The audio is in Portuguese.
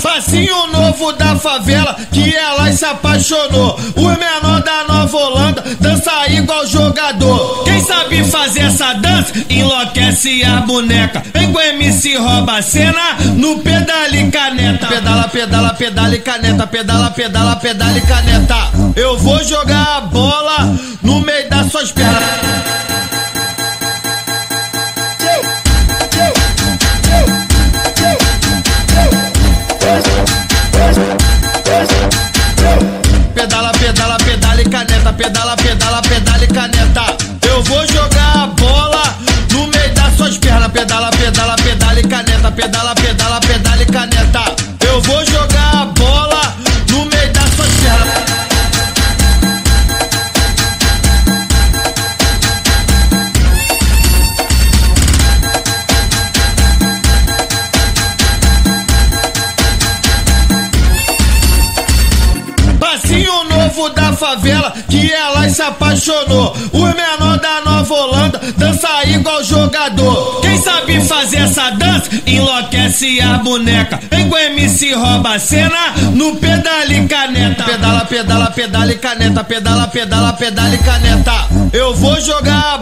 Passinho novo da favela que ela se apaixonou. O menor da Nova Holanda dança igual jogador. Quem sabe fazer essa dança enlouquece a boneca. Vem com MC rouba a cena no pedala e caneta. Pedala, pedala, pedala e caneta. Pedala, pedala, pedala e caneta. Eu vou jogar a bola no meio das suas pernas. Pedala, pedala, pedala e caneta. Pedala, pedala, pedala e caneta. Eu vou jogar a bola no meio das suas pernas. Pedala, pedala, pedala e caneta. Pedala, pedala, pedala e caneta. Eu vou jogar a bola no meio das suas pernas. Passinho novo da favela que ela se apaixonou. O menor da Nova Holanda dança igual jogador. Quem sabe fazer essa dança enlouquece a boneca. Vem com MC rouba a cena no pedala e caneta. Pedala, pedala, pedala e caneta. Pedala, pedala, pedala e caneta. Eu vou jogar a